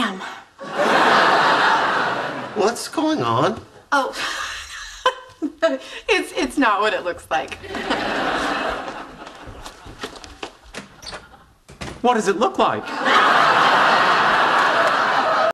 am. What's going on? Oh, it's not what it looks like. What does it look like?